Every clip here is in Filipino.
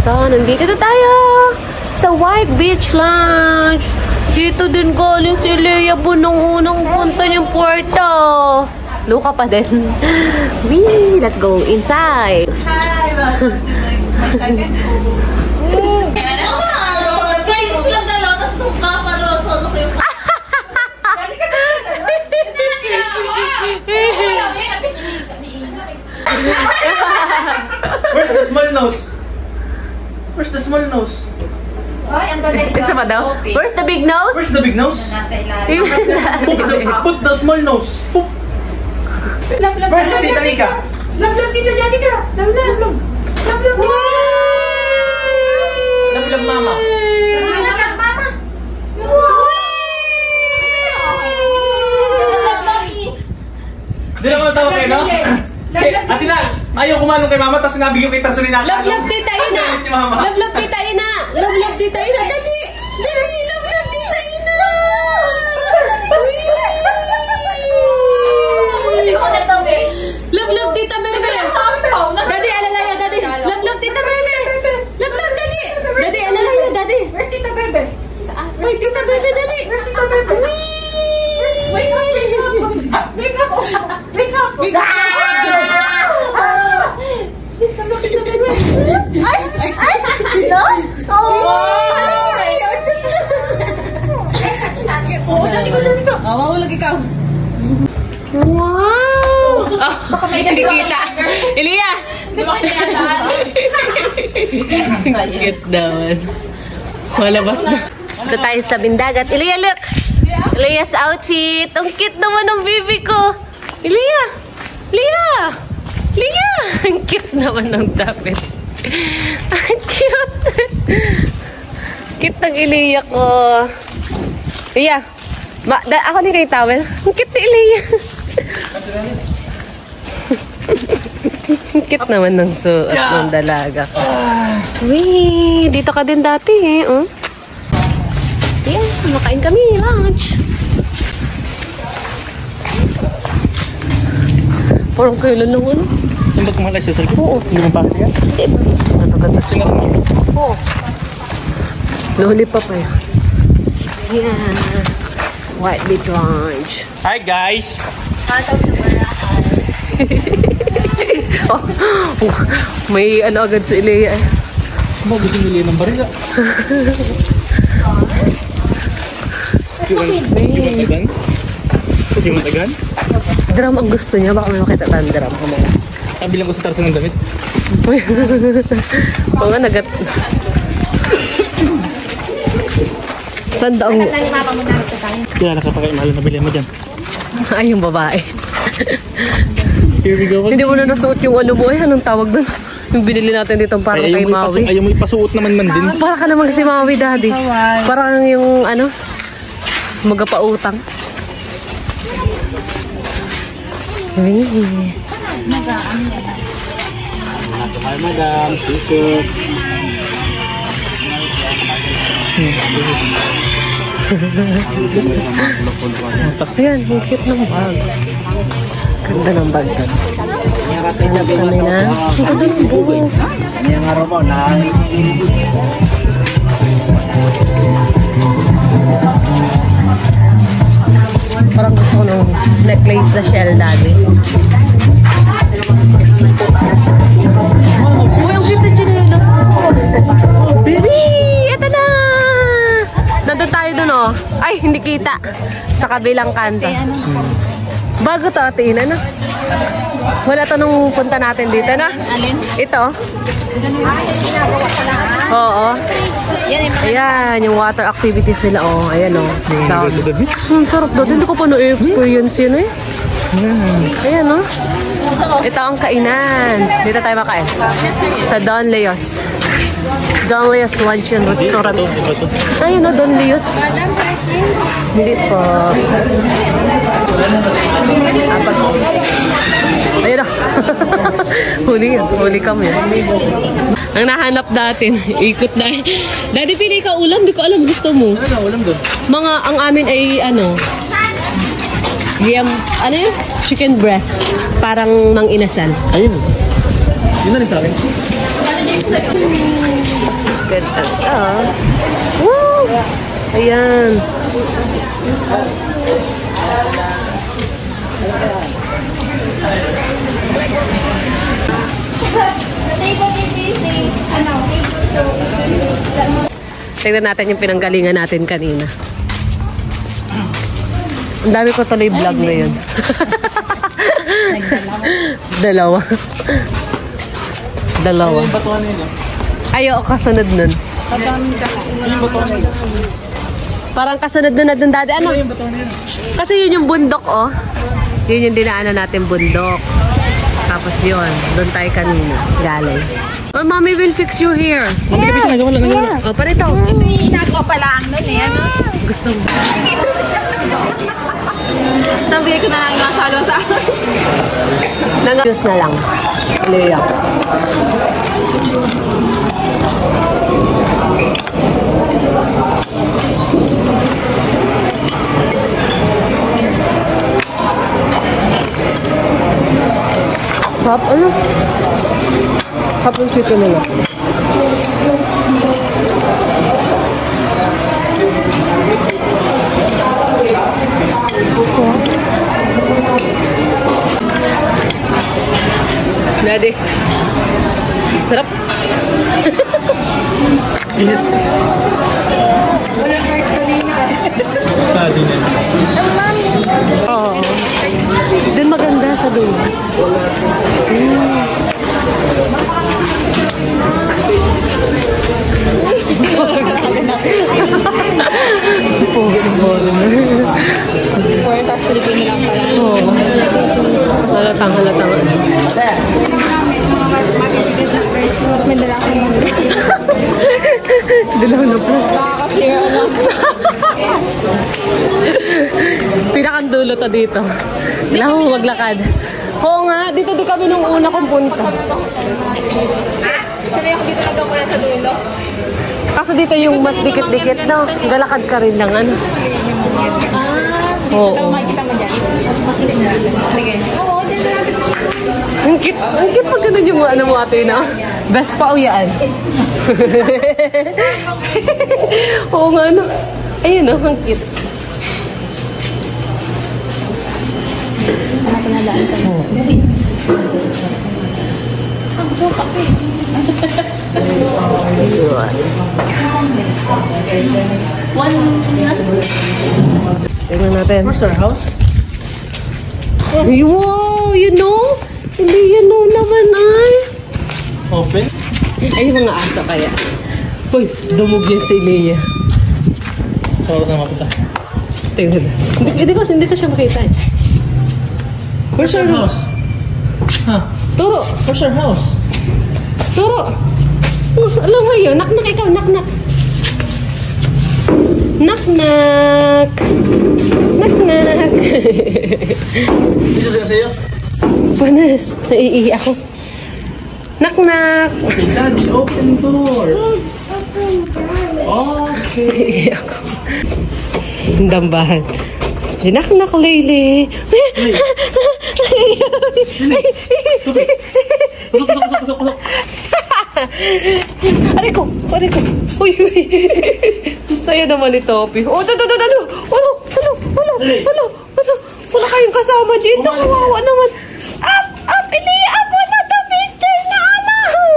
So, nandito na tayo sa White Beach Lounge. Dito din galing si Leia bunong-unang punta niyang puerto. Luka pa din. Wee! Let's go inside. Hi! Second guys lang dalaw, tapos itong kapalo. Solo ko yung Where's the small nose? Where's the small nose? Ay, ang ganda. Isa pa daw? Where's the big nose? Where's the big nose? Nasa ilalim. Put the small nose. Poop. Where's Tita Nika? Love, Tita Janica. Love. Love, mama. Love, mama. Hindi na ako natawag kayo, no? Ate na, ayaw kumalong kay mama, tapos sinabi yung kay Tasolina. Love, Tita Ina! Love, Tita Ina! Love, Tita Ina! Dali! Dali! Love, Tita Ina! Love, Tita Bebe! Dadi, alalaya, Dadi! Love, Tita Bebe! Love, dali! Dadi, alalaya, Dadi! Where's Tita Bebe? Wait, Tita Bebe, dali! Where's Tita Bebe? Wake up! Wake up! Wake up! Wake up! Hello? Oh, lagi ikaw. Wow! Baka may hindi kita. Elia! Di ba kinalahan? Cute naman. Malabas na. Ito tayo sa bindagat. Elia, look! Elia's outfit. Ang cute naman ng baby ko. Elia! Elia! Elia! Ang cute naman ng damit. Ang cute. Cute ng Elia ko. Elia! Ako ni kay towel. Ang cute ni Elia. Ang cute naman ng suot ng dalaga ko. Wee! Dito ka din dati eh. Oh. Yan, makain kami. Lunch. Parang kailan lang ano? Hindi ba kumalay sa sarili? Oo. Hindi mo pa kaya? Ano ganda? Sinara mo? Oo. Lollipop eh. Yan. White Beach Lounge. Hi guys! Oh, may ano agad sa Ilea eh. Ano gusto nila ng barila? Yung matagan? Yung matagan? Drum ang gusto niya. Baka may makita tayong drum. Bilang ko sa tarso ng damit. Oo nga, nagat. Saan daong... Kaya nakapakaimalan na bilhin mo dyan. Ay, yung babae. Here we go. Hindi mo na nasuot yung ano mo. Ay, anong tawag doon? Yung binili natin dito parang kay Maui. Ayaw mo ipasuot naman din. Para ka naman si Maui, Daddy. Parang yung ano, magapautang. Hi madam, t-shirt. Ayan, yung cute ng bag. Ganda ng bag doon. Hanap kami na. Ang ganda ng buhay. Yung araw mo na... Parang gusto ko ng necklace na shell dati. Uy, ang cute na chinelo. Baby! Ito na! Nandun tayo dun oh. Ay, hindi kita. Sa kabilang kanto. Bago to, Ate Ina, no? Wala to nung punta natin dito, na? Alin? Ito. Oo. Ayan, yung water activities nila, oh. Ayan, oh. Sarap daw. Hindi ko pa na-experience yun, eh. Ayan, oh. Ito ang kainan. Dito tayo makain. Sa Don Leos. Don Leos Luncheon Restaurant. Ayun, oh, Don Leos. Dito. Ayun, oh. Huli kami. Ang nahanap natin, ikot na. Daddy, pili ka ulam. Di ko alam gusto mo. Ano, ulam doon? Mga, ang amin ay, ano yun? Chicken breast. Parang mang inasal. Ayun. Yun na rin sa akin. Ganda. Woo! Ayan. Tingnan natin yung pinanggalingan natin kanina. Ang dami ko tuloy vlog ngayon. Dalawa. Yung batuan nila. Ayaw, kasunod nun. Yung batuan nila. Parang kasunod nun na dun dati. Ano? Yung batuan nila. Kasi yun yung bundok, oh. Yun yung dinaanan natin bundok. Tapos yun, doon tayo kanina. Galing. Oh, mommy will fix your hair. Mami, kapit na. Nagawa. Oh, parito. Ito yung inako pala ang nun eh. Ano? Gusto mo. Nabigay ko na lang yung masalo sa akin. Juice na lang. Leia. Hap, ano? Hap yung chicken nila. Daddy. Sarap. Wala guys kanina. Daddy na. Oo. Doon maganda sa doon. Or tapos Pilipino lang pala. Oo. Halatang. May dala ko yung Dalaw na plus. nakaka-clear lang. Pinakandulo to dito. Kailangan mo maglakad. Oo nga, dito di kami nung una kong punta. Sanay ako dito lang muna sa dulo. Kaso dito yung mas dikit-dikit, no? Galakad ka rin ng ano. Oo. Makikita mo dyan. Sige. Oo, dito natin. Ang cute pag ganun yung ano mo ate na. Best pa uyaan. Oo nga, no? Ayun, no? Ang cute. Ano pinalaan ka mo? Tingnan natin. Where's our house? Wow, you know? Hindi yan no naman ay. Open? Ay, yung mga asa kaya. Uy, dumog yan si Leia. Sa oras na mapunta. Tingnan na. Hindi ko siya makita eh. Where's our house? Huh? Turo! Where's our house? Turo! Alam mo yun, nak-nak ikaw, nak-nak. Nak-nak! Nak-nak! This is sa'yo? Panas, naiihi ako. Nak-nak! Okay, Daddy, open door. Okay. Naiihi ako. Dambahan. Nak-nak, Lele. Pasok. Aray ko! Uy! Saya naman ni Topi. Oh, wala kayong kasama dito. Kawawa naman. Up, Ili! Up, wala to, mister na ano!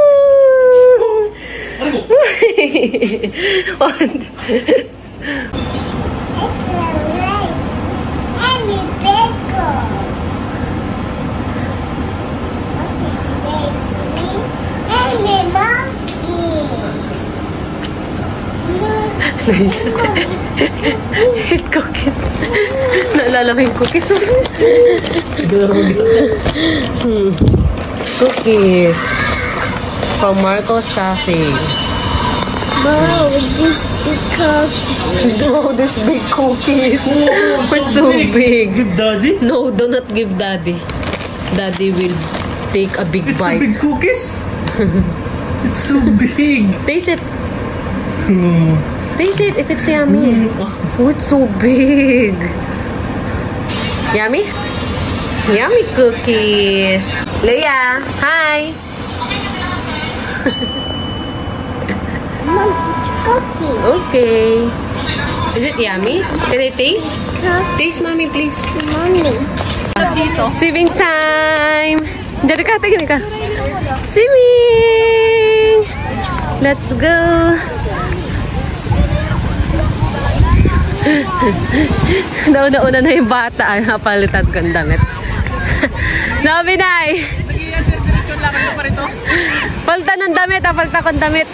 Cookies. Naalala mo yung cookies? Cookies. From Marco's Cafe. Wow, just because. Oh, this big cookies. It's so big. Give Daddy? No, do not give Daddy. Daddy will take a big It's so bite. big cookies. It's so big. Taste it. Taste it if it's yummy. Oh, it's so big. Yummy? Yummy cookies. Leia, hi. cookie. Okay. Is it yummy? Can I taste? Taste, mommy, please. Mommy. Dito. Swimming time! Diyan ka, tingin ka. Swimming! Let's go! Nauna-una na yung bata. Ay, napalitan ko ang damit. Nabi, Nay! Palta ng damit, palta ko ang damit.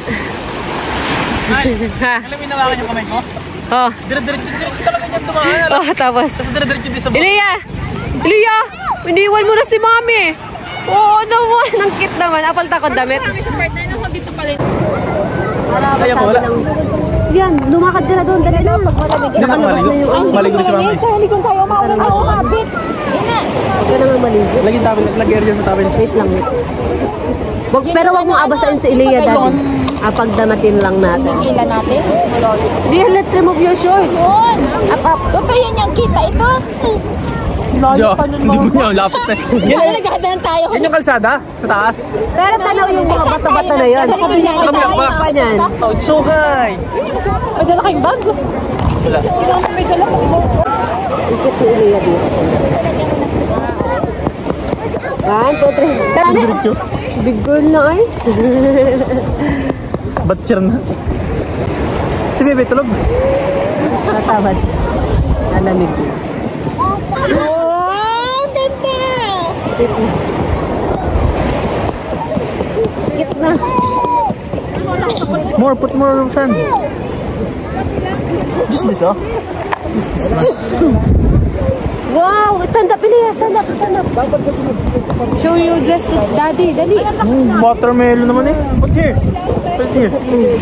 Ha? Alam mo nawakan yung kamay mo? Oh. Dire-diretso talaga niyan tumahan. Oh, tapos. Dire-diretso din sa baba. Ilya! Iniwan mo na si Mami! Oo naman! Ang cute naman. Apalta ko ang damit. Ayaw ko, wala. Yan, lumakad ka na doon. Dali na. Hindi na maligo. Maligo na si Mami. Halikon tayo, maulan na umabit. Ina. Huwag ka naman maligo. Lagi-air dyan sa tabi. Wait lang. Pero wag mong abasain si Ilya, Daddy. Pagdamatin lang natin. Hingilan natin. Dear, let's remove your short. Yun. Totoo yun yung kita ito. Layo pa nun mo. Hindi mo yun, lapot na. Paano naghahadan tayo? Yan yung kalsada, sa taas. Pero tanaw yung mga bata-bata na yan. Kami ba? Pa niyan. Oh, it's so high. May dala kayong bag? Wala. May dala kayong bag. Ikot si Ilya dito. 1, 2, 3. Tara na. Big girl na ay. Batcher na. Si Bebe, tulog. Natawad. Alamig. Wow, ganda! Cute na. More, put more sand. Just this, oh. Just this one. Wow! Stand up, Ilya! Stand up! Stand up! Show your dress to Daddy! Dali! Watermelon naman eh. Put here. Put here.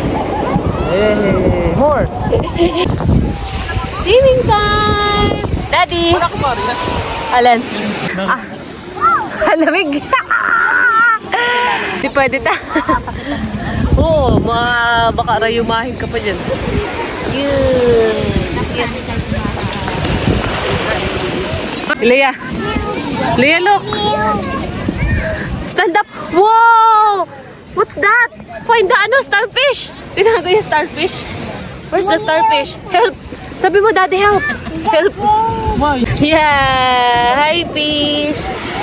Hey, more. Swimming time! Daddy! Alan? Ah, halamig! Di pwede ta. Oo, baka rayumahin ka pa dyan. Yun! Ilya! Ilya, look! Stand up! Wow! What's that? Find the starfish! Tinago yung starfish. Where's the starfish? Help! Sabi mo, Daddy, help! Help! Why? Yeah! Hi, fish!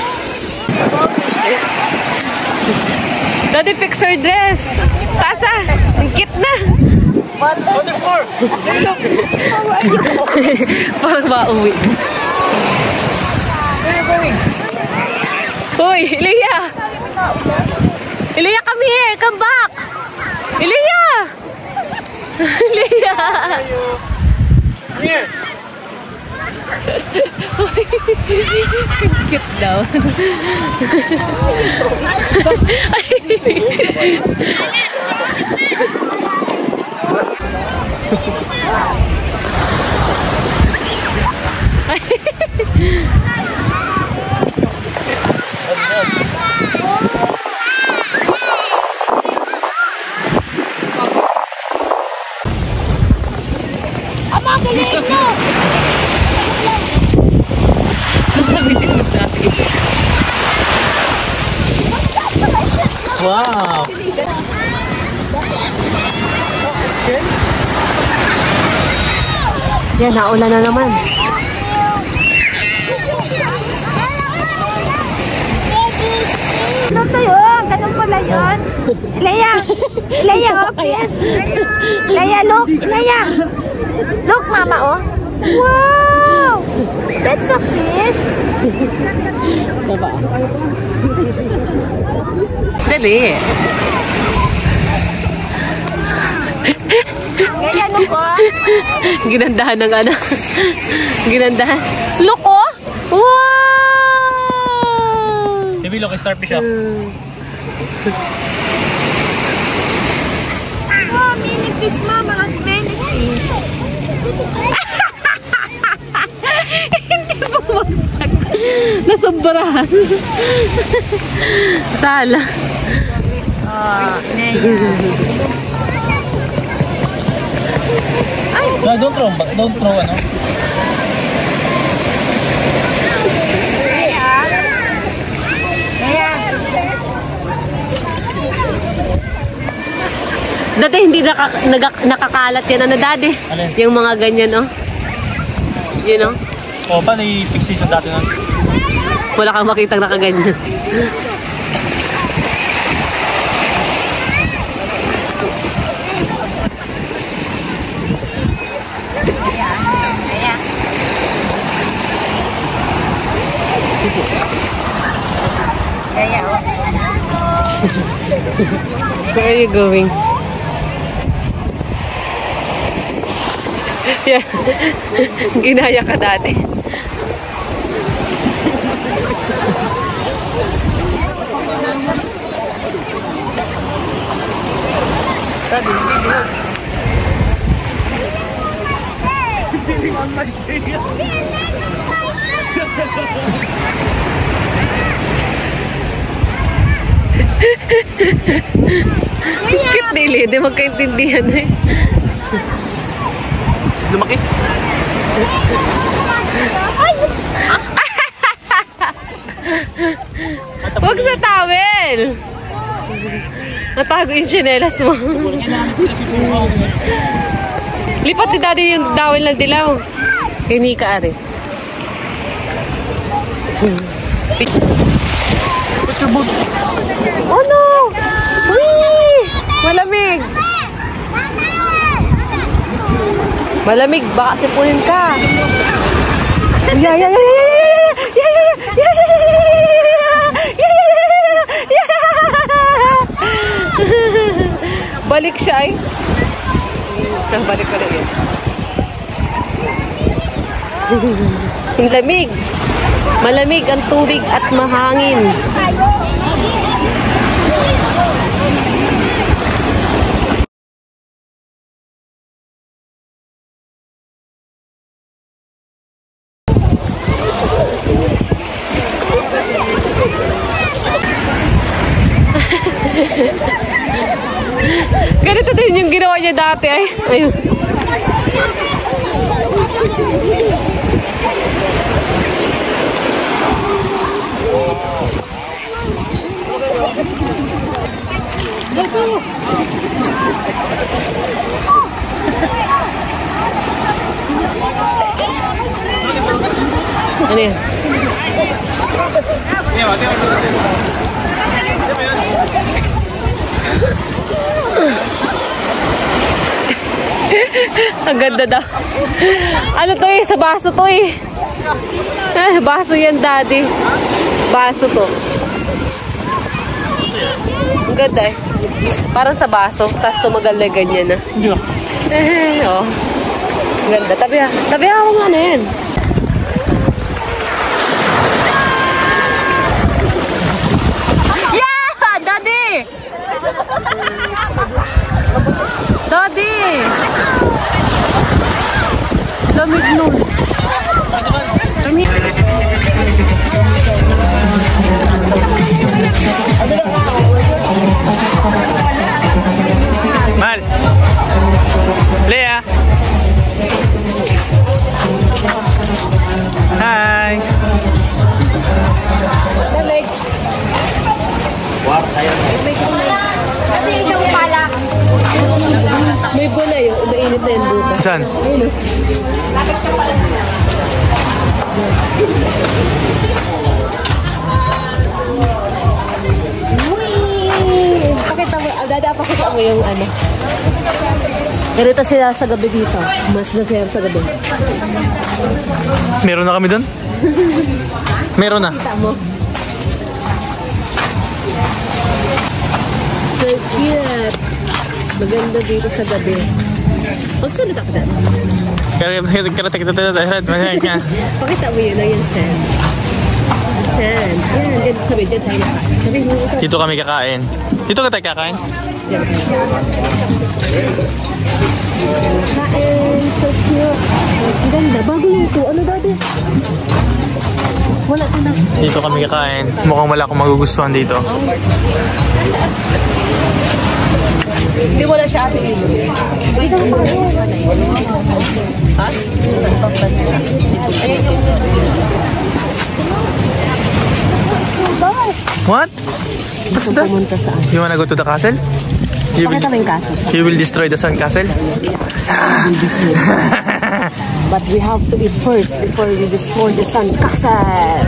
Daddy, fix her dress! Tasa! Ang cute na! Oh, there's more! Parang mauwi. Hoy, Ilya! Ilya, come here! Come back! Ilya! Ilya! Here! Cute daw. Ama, galing na! Wow! Yan, naulan na naman. Ano tayo? Ganun pala yun? Leia! Leia, oh, please! Leia, look! Leia! Look, mama, oh! Wow! That's a fish! Diba? Dali. Ganyan, look, oh! Ginandahan ng ano. Ginandahan. Look, oh! Wow! Baby, look, starfish ah. Oh, mini fish, mama has many fish. Hindi bumagsak. Nasobrahan. Sala. Oh, Leia. No, don't throw ano. Leia! Dati hindi nakakalat yan, ano, Daddy? Alin? Yung mga ganyan, oh. Yun, oh. O, paano i-fix season dati nun? Wala kang makitang nakaganyan. Where are you going? Yeah. Ginaya ka dati. Kit nili, hindi magkaintindihan eh. Lumaki. Huwag sa towel! Natago yung tsinelas mo. Lipat ni Daddy yung towel ng dilaw. Hindi ka, Ari. Oh no! Whee! Malamig! Malamig, baka sipunin ka. Yeah. Balik siya ay. Balik ko na yun. Ang lamig. Malamig ang tubig at mahangin. Ganito din yung ginawa niya dati ay. Ayun. Ano yan? Ang ganda daw. Ano to eh? Sa baso to eh. Baso yan, Daddy. Baso to. Ang ganda eh. Parang sa baso. Tapos tumagal na ganyan na. Oh. Ang ganda. Tabi ako nga na yan. Yeah! Daddy! Daddy! Lamig nun. Mal! Lea! Hi! Lamig. Kasi isang pala. May bola yun. Mainit na yung buka. Saan? Ayun. Pakita mo, pakita mo yung ano. Ganito sila sa gabi dito. Mas masaya sa gabi. Meron na kami doon? Meron na. Kita mo. So cute. Maganda dito sa gabi. Magsalita ka dyan. Pakita mo yun. Ayan, sand. Sand. Yan, dyan. Sabi, dyan tayo. Sabi mo. Dito kami kakain. Dito ka tayo kakain? Dyan tayo. Kain. So cute. Ang ganda. Bago na ito. Ano dati? Wala ito na. Dito kami kakain. Mukhang wala akong magugustuhan dito. Hindi wala siya ate. Dito mo pa rin. Ha? What? What's that? Pumunta saan? You wanna go to the castle? Pakita mo yung castle. He will destroy the sandcastle? But we have to eat first before we destroy the sandcastle.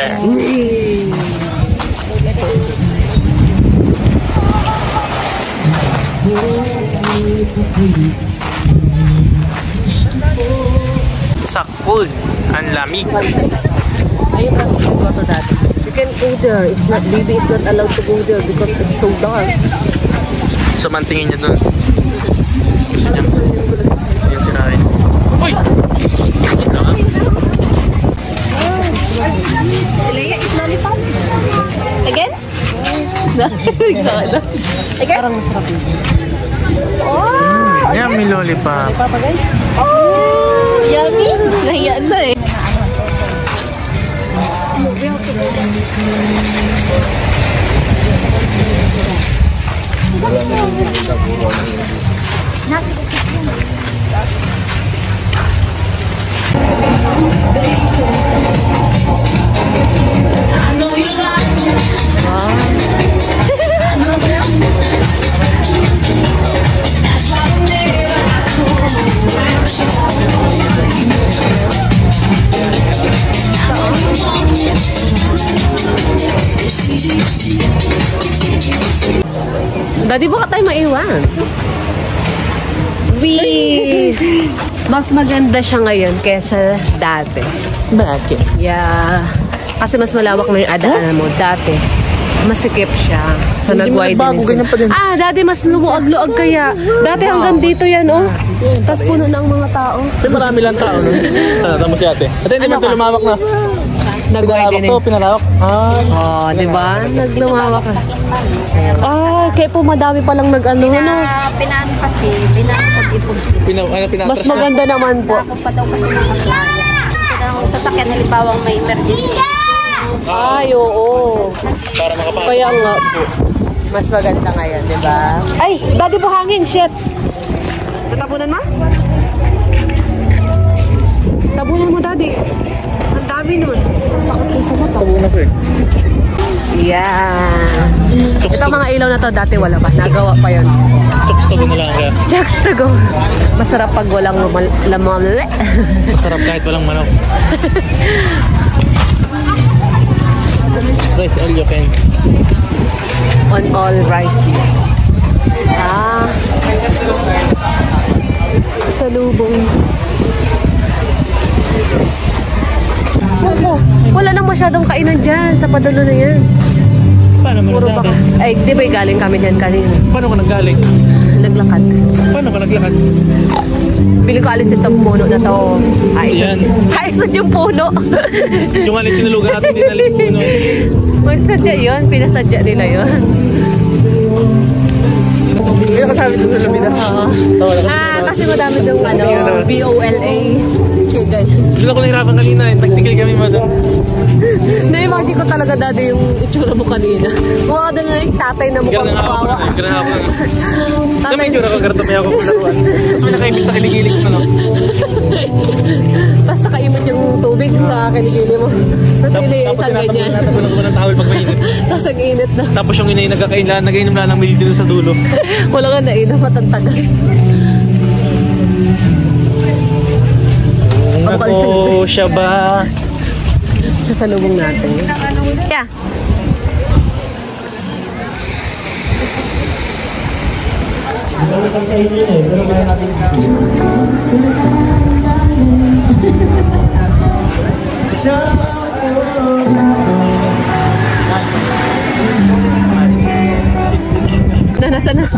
Sakul, ang lamig. Ayun na, go to that. You can go there. It's not, baby is not allowed to go there because it's so dark. So, mantingin niya doon. Gusto niya. Gusto niya sinabi. Uy! Leia, eat lollipop. Again? Again? Parang masarap yun. Oh! Yummy lollipop. Oh! Yummy! Nahiyaan na eh. Daddy, baka tayo maiwan. Mas maganda siya ngayon kesa dati. Bakit? Yeah. Kasi mas malawak na yung adaanan mo. Dati, masikip siya. So, nag-widen. Dati mas lumuag-luag kaya. Dati hanggang dito yan, oh. Tapos puno ng mga tao. Marami lang tao, no? Tama si ate. Ate, hindi man ito lumawak na. Nag-widen. Pinalawak. Di ba? Naglumawak ka. Kaya po madami palang nag-ano, no? Pinano kasi, pinapag-ipog sila. Mas maganda naman po. Ako pa daw kasi mga klaya. Kung sasakyan, halimbawa may emergency. Ay, oo. Para makapasok. Kaya nga po. Mas maganda ngayon, di ba? Ay, daddy buhangin, shit. Tatapunan mo? Tabunan mo, daddy. Ang dami nun. Sakit kayo sa mata. Tabunan ko eh. Yeah. Ito mga ilaw na to, dati wala pa. Nagawa pa yun. Chokes to go na lang ka. Chokes to go. Masarap pag walang lamamali. Masarap kahit walang manok. Rice all you can. On all rice. Salubong. Wala nang masyadong kainan dyan sa padulo na yan. Paano mo Puro nasabi? baka. Ay, di ba galing kami dyan kanina? Paano ka naggaling? Naglakad. Paano ka naglakad? Pili ko alis itong puno na to. Yan. Ayos yung puno. Yung alis tinulugan natin, din alis yung puno. May sadya yun. Pinasadya nila yun. Kaya kasabi ito sa labida. Kasi madami yung BOLA. Okay, guys. Doon ako nahirapan kanina eh. Nagtigil kami mo doon. Na-imagine ko talaga dati yung itsura mo kanina. Mukha doon na yung tatay na mukhang kawawa. Ganun ako. Na may itsura ko, garto may ako kularuan. Tapos may nakaimit sa kiligili ko. Tapos nakaimit yung tubig sa kiligili mo. Tapos isang ganyan. Tapos ko ng tawel pag mainit. Tapos ang init na. Tapos yung inay nagainom lang ng milk dito sa dulo. Wala nga nainom, matantagan. Ako siya ba? Sa salubong natin. Yeah. Nasa na?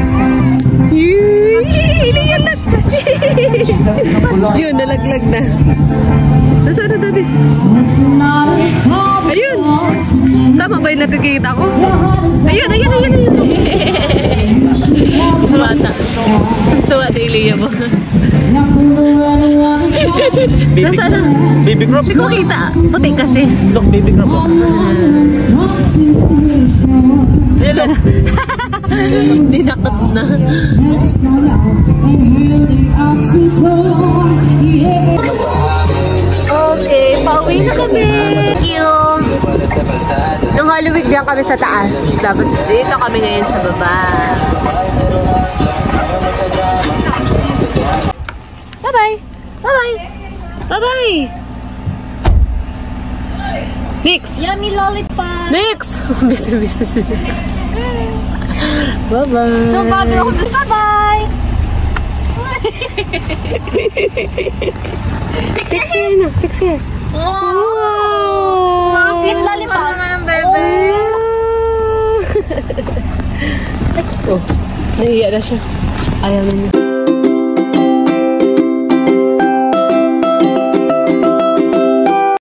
Yun, nalaglag na. Nasaan na dati? Ayun! Tama ba yung nakikita ko? Ayun! Bata. Tuwa na Ilya mo. Nasaan na? Baby crop? Hindi ko kita. Puti kasi. Look, baby crop. Hello. Dinakot na. Okay, pauwi na kami. Thank you. Nung Holy Week diyan kami sa taas. Tapos dito kami ngayon sa baba. Bye-bye. Bye-bye. Bye-bye. Nix. Yummy lollipop. Nix. Busy. Bye-bye. No bother ako dun. Bye-bye. Fix here na. Fix here. Wow. Cute lollipop naman ang bebe. Oh, nahiya na siya. Ayaw na niya.